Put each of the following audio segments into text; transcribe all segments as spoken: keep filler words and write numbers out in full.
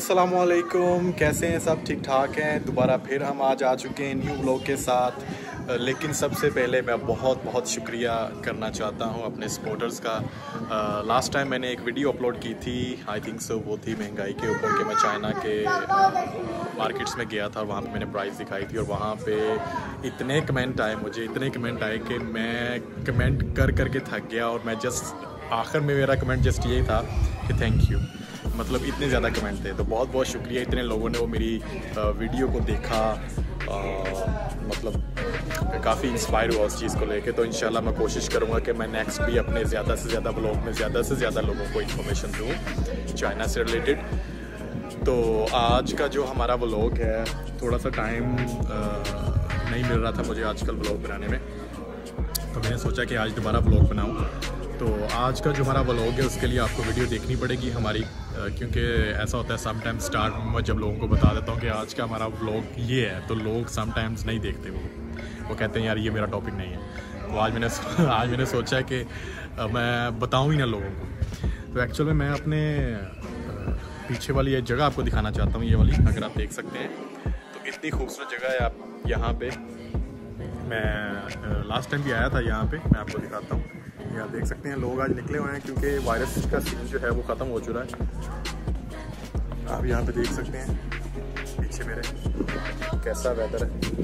अस्सलामुअलैकुम, कैसे हैं सब? ठीक ठाक हैं। दोबारा फिर हम आज आ चुके हैं न्यू व्लॉग के साथ। लेकिन सबसे पहले मैं बहुत बहुत शुक्रिया करना चाहता हूं अपने सपोर्टर्स का। लास्ट टाइम मैंने एक वीडियो अपलोड की थी, आई थिंक सो, वो थी महंगाई के ऊपर कि मैं चाइना के मार्केट्स में गया था, वहाँ पे मैंने प्राइस दिखाई थी और वहाँ पे इतने कमेंट आए, मुझे इतने कमेंट आए कि मैं कमेंट कर कर के थक गया। और मैं जस्ट आखिर में मेरा कमेंट जस्ट यही था कि थैंक यू, मतलब इतने ज़्यादा कमेंट थे। तो बहुत बहुत शुक्रिया, इतने लोगों ने वो मेरी वीडियो को देखा, आ, मतलब काफ़ी इंस्पायर हुआ उस चीज़ को लेके। तो इंशाल्लाह मैं कोशिश करूँगा कि मैं नेक्स्ट भी अपने ज़्यादा से ज़्यादा ब्लॉग में ज़्यादा से ज़्यादा लोगों को इन्फॉर्मेशन दूँ चाइना से रिलेटेड। तो आज का जो हमारा व्लॉग है, थोड़ा सा टाइम नहीं मिल रहा था मुझे आजकल व्लॉग बनाने में, तो मैंने सोचा कि आज दोबारा व्लॉग बनाऊँ। तो आज का जो हमारा व्लॉग है उसके लिए आपको वीडियो देखनी पड़ेगी हमारी, क्योंकि ऐसा होता है समटाइम्स स्टार्ट में मैं जब लोगों को बता देता हूँ कि आज का हमारा व्लॉग ये है, तो लोग समटाइम्स नहीं देखते, वो वो कहते हैं यार ये मेरा टॉपिक नहीं है। तो आज मैंने आज मैंने सोचा कि मैं बताऊँ ही ना लोगों को। तो एक्चुअल में मैं अपने पीछे वाली ये जगह आपको दिखाना चाहता हूँ, ये वाली, अगर आप देख सकते हैं तो इतनी खूबसूरत जगह है। आप यहाँ पे, मैं लास्ट टाइम भी आया था यहाँ पे, मैं आपको दिखाता हूँ। ये आप देख सकते हैं लोग आज निकले हुए हैं क्योंकि वायरस का सीन जो है वो ख़त्म हो चुका है। आप यहाँ पे देख सकते हैं पीछे मेरे कैसा वेदर है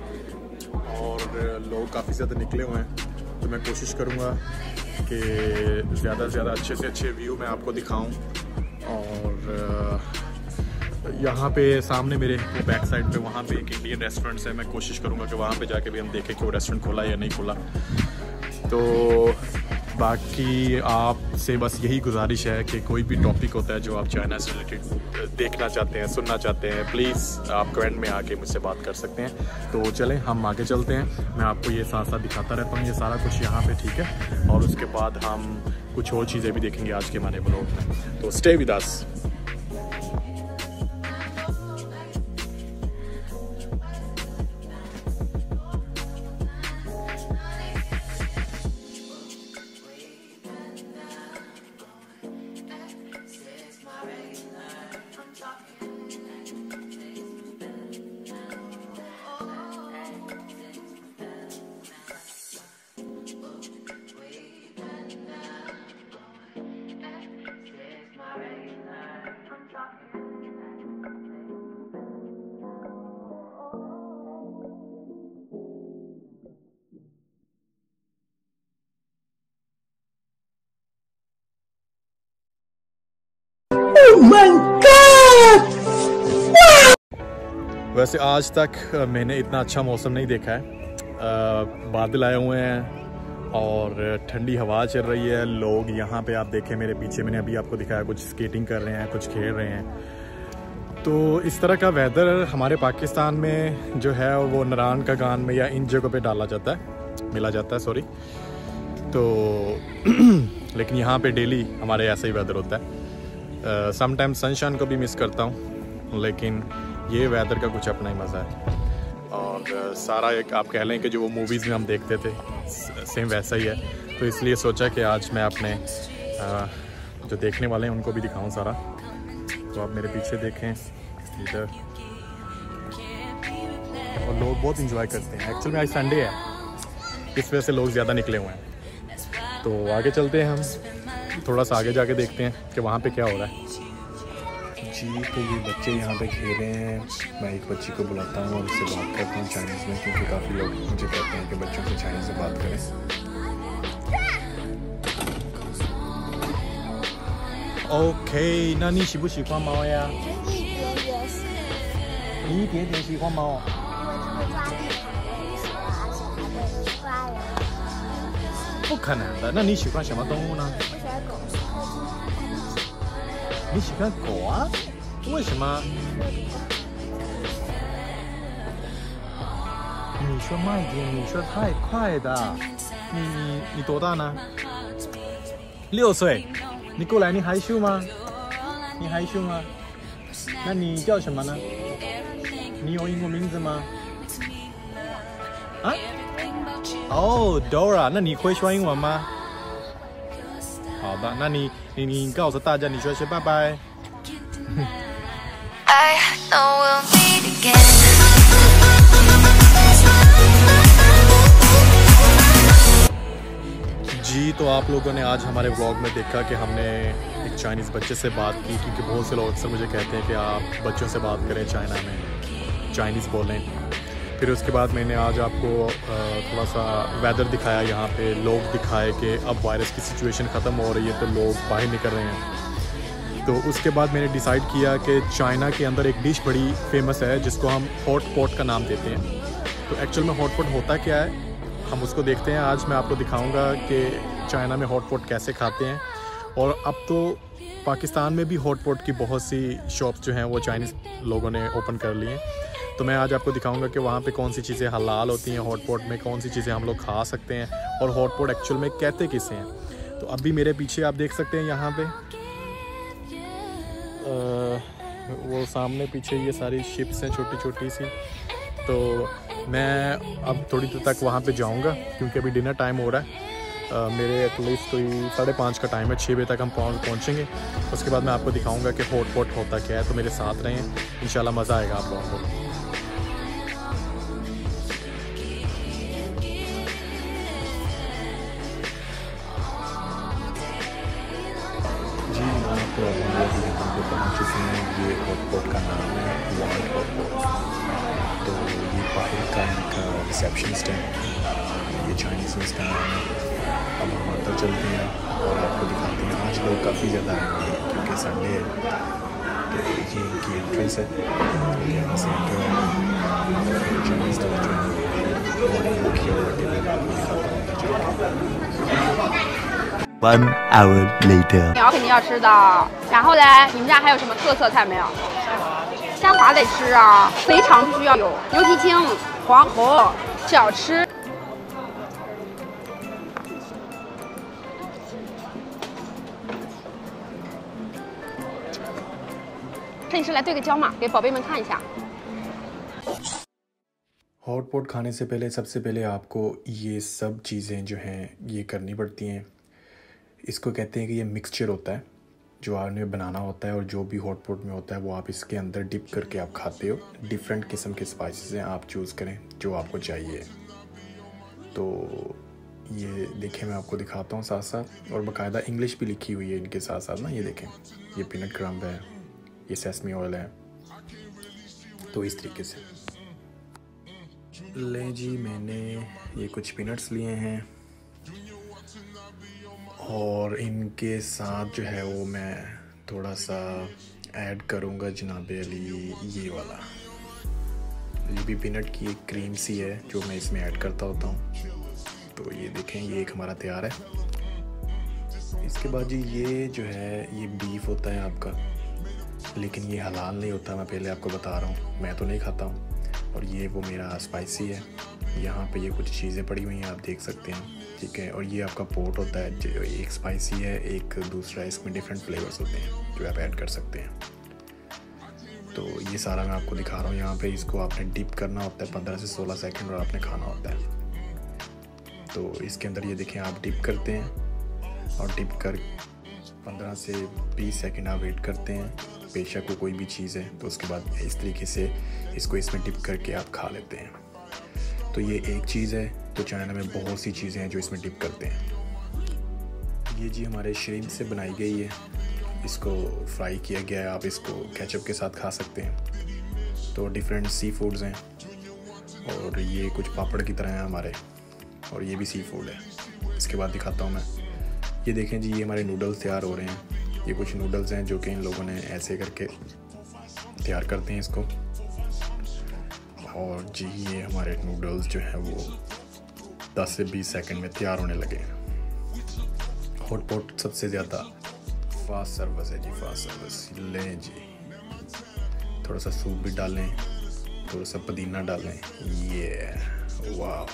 और लोग काफ़ी ज़्यादा निकले हुए हैं। तो मैं कोशिश करूँगा कि ज़्यादा से ज़्यादा अच्छे से अच्छे व्यू मैं आपको दिखाऊँ। और यहाँ पे सामने मेरे बैक साइड पे वहाँ पे एक इंडियन रेस्टोरेंट है, मैं कोशिश करूँगा कि वहाँ पे जाके भी हम देखें कि वो रेस्टोरेंट खुला या नहीं खुला। तो बाकी आपसे बस यही गुजारिश है कि कोई भी टॉपिक होता है जो आप चाइना से रिलेटेड देखना चाहते हैं, सुनना चाहते हैं, प्लीज़ आप कमेंट में आके मुझसे बात कर सकते हैं। तो चलें हम आगे चलते हैं, मैं आपको ये साथ साथ दिखाता रहता हूँ ये सारा कुछ यहाँ पे, ठीक है। और उसके बाद हम कुछ और चीज़ें भी देखेंगे आज के हमारे व्लॉग में, तो stay with us. Oh my God! वैसे आज तक मैंने इतना अच्छा मौसम नहीं देखा है। आ, बादल आए हुए हैं और ठंडी हवा चल रही है। लोग यहाँ पे आप देखें मेरे पीछे, मैंने अभी आपको दिखाया, कुछ स्केटिंग कर रहे हैं, कुछ खेल रहे हैं। तो इस तरह का वेदर हमारे पाकिस्तान में जो है वो नारायण का गान में या इन जगहों पे डाला जाता है, मिला जाता है, सॉरी। तो लेकिन यहाँ पे डेली हमारे ऐसा ही वेदर होता है। समटाइम्स सनशाइन को भी मिस करता हूँ, लेकिन ये वेदर का कुछ अपना ही मज़ा है। और uh, सारा एक आप कह लें कि जो वो मूवीज़ में हम देखते थे सेम वैसा ही है। तो इसलिए सोचा कि आज मैं अपने uh, जो देखने वाले हैं उनको भी दिखाऊं सारा। तो आप मेरे पीछे देखें इधर, और लोग बहुत इंजॉय करते हैं। एक्चुअल में आज संडे है, इस वजह से लोग ज़्यादा निकले हुए हैं। तो आगे चलते हैं, हम थोड़ा सा आगे जाके देखते हैं कि वहाँ पे क्या हो रहा है जी। तो ये बच्चे यहाँ पे खेल रहे हैं। मैं एक बच्ची को बुलाता हूँ और उससे बात करता हूँ चाइनीज़ में, क्योंकि काफ़ी लोग मुझे कहते हैं कि बच्चों से चाइनीज़ में बात करें। Okay, 那你喜不喜欢猫呀？ 一点点是， 你一点点喜欢猫。不可能的，那你喜欢什么动物呢？ 我喜欢狗， 你喜欢狗啊？为什么？你说慢一点，你说太快的。你你你多大呢？六岁。你过来，你害羞吗？你害羞吗？那你叫什么呢？你有英文名字吗？啊？哦 ，Dora， 那你会说英文吗？好的，那你你你告诉大家，你说声拜拜。 I know we'll meet again. जी, तो आप लोगों ने आज हमारे व्लॉग में देखा कि हमने एक चाइनीज़ बच्चे से बात की, क्योंकि बहुत से लोग अक्सर मुझे कहते हैं कि आप बच्चों से बात करें चाइना में, चाइनीज़ बोलें। फिर उसके बाद मैंने आज आपको थोड़ा सा वेदर दिखाया, यहाँ पे लोग दिखाए कि अब वायरस की सिचुएशन ख़त्म हो रही है तो लोग बाहर निकल रहे हैं। तो उसके बाद मैंने डिसाइड किया कि चाइना के अंदर एक डिश बड़ी फेमस है जिसको हम हॉट पॉट का नाम देते हैं। तो एक्चुअल में हॉट पॉट होता क्या है, हम उसको देखते हैं। आज मैं आपको दिखाऊंगा कि चाइना में हॉट पॉट कैसे खाते हैं। और अब तो पाकिस्तान में भी हॉट पॉट की बहुत सी शॉप्स जो हैं वो चाइनीज़ लोगों ने ओपन कर ली हैं। तो मैं आज आपको दिखाऊंगा कि वहाँ पे कौन सी चीज़ें हलाल होती हैं हॉट पॉट में, कौन सी चीज़ें हम लोग खा सकते हैं और हॉट पॉट एक्चुअल में कहते किसे हैं। तो अभी मेरे पीछे आप देख सकते हैं यहाँ पे आ, वो सामने पीछे ये सारी शिप्स हैं छोटी छोटी सी। तो मैं अब थोड़ी देर तक वहाँ पे जाऊँगा क्योंकि अभी डिनर टाइम हो रहा है। Uh, मेरे एटलीस्ट कोई साढ़े पाँच का टाइम है, छः बजे तक हम पहुँच पहुँचेंगे। उसके बाद मैं आपको दिखाऊंगा कि हॉट पॉट होता क्या है। तो मेरे साथ रहें, इंशाल्लाह मज़ा आएगा आप लोगों को। जी आपको हम लोग यहाँ पे पहुँच चुके हैं। ये हॉट पॉट का नाम है वान हॉट पॉट। तो ये बाहर का इनका रिसेप्शनिस्ट है, ये चाइनीज़ में इसका नाम है। अब हम अंदर चलते हैं और आपको दिखाते हैं। आज लोग काफ़ी ज़्यादा आए हैं क्योंकि संडे है। तो ये इनकी एंट्रेंस है, यहाँ से एंटर है। चाइनीज़ लोग जो One hour later. 鸟肯定要吃的，然后嘞，你们家还有什么特色菜没有？虾滑得吃啊，肥肠必须要有，牛蹄筋、黄喉、小吃。趁你是来对个焦嘛，给宝贝们看一下。 hot pot खाने से पहले सबसे पहले आपको ये सब चीज़ें जो हैं ये करनी पड़ती हैं। इसको कहते हैं कि ये मिक्सचर होता है जो आपने बनाना होता है, और जो भी हॉट पॉट में होता है वो आप इसके अंदर डिप करके आप खाते हो। डिफरेंट किस्म के स्पाइसेस हैं, आप चूज़ करें जो आपको चाहिए। तो ये देखें, मैं आपको दिखाता हूँ साथ साथ, और बाकायदा इंग्लिश भी लिखी हुई है इनके साथ साथ ना। ये देखें, ये पीनट क्रम्ब है, ये सेसमी ऑयल है। तो इस तरीके से लें जी, मैंने ये कुछ पीनट्स लिए हैं और इनके साथ जो है वो मैं थोड़ा सा ऐड करूँगा जनाबे अली ये वाला। ये भी पीनट की एक क्रीम सी है जो मैं इसमें ऐड करता होता हूँ। तो ये देखें, ये एक हमारा तैयार है। इसके बाद जी ये जो है ये बीफ होता है आपका, लेकिन ये हलाल नहीं होता, मैं पहले आपको बता रहा हूँ, मैं तो नहीं खाता हूँ। और ये वो मेरा स्पाइसी है। यहाँ पे ये कुछ चीज़ें पड़ी हुई हैं, आप देख सकते हैं, ठीक है। और ये आपका पोट होता है, जो एक स्पाइसी है, एक दूसरा, इसमें डिफरेंट फ्लेवर्स होते हैं जो आप ऐड कर सकते हैं। तो ये सारा मैं आपको दिखा रहा हूँ यहाँ पे। इसको आपने डिप करना होता है पंद्रह से सोलह सेकंड और आपने खाना होता है। तो इसके अंदर ये देखें, आप डिप करते हैं और डिप कर पंद्रह से बीस सेकंड आप वेट करते हैं, बेशक वो कोई भी चीज़ है। तो उसके बाद इस तरीके से इसको इसमें डिप करके आप खा लेते हैं। तो ये एक चीज़ है। तो चाइना में बहुत सी चीज़ें हैं जो इसमें डिप करते हैं। ये जी हमारे श्रिम्प से बनाई गई है, इसको फ्राई किया गया है, आप इसको केचप के साथ खा सकते हैं। तो डिफरेंट सी फूड्स हैं, और ये कुछ पापड़ की तरह हैं हमारे, और ये भी सी फूड है। इसके बाद दिखाता हूँ मैं। ये देखें जी, ये हमारे नूडल्स तैयार हो रहे हैं। ये कुछ नूडल्स हैं जो कि इन लोगों ने ऐसे करके तैयार करते हैं इसको। और जी ये हमारे नूडल्स जो हैं वो दस से बीस सेकंड में तैयार होने लगे हैं। हॉट पॉट सबसे ज़्यादा फास्ट सर्विस है जी, फास्ट सर्विस। लें जी, थोड़ा सा सूप भी डालें, थोड़ा सा पुदीना डालें, ये वाह,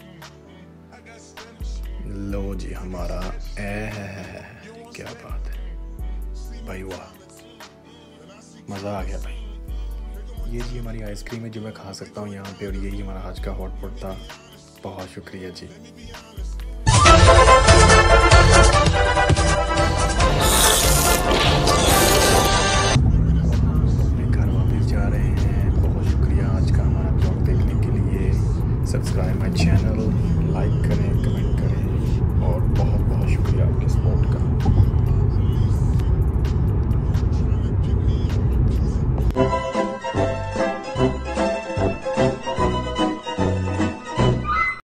लो जी हमारा ए है, क्या बात है भाई, वाह, मज़ा आ गया भाई। ये जी हमारी आइसक्रीम है जो मैं खा सकता हूँ यहाँ पे, और यही हमारा आज का हॉट पॉट था। बहुत शुक्रिया जी।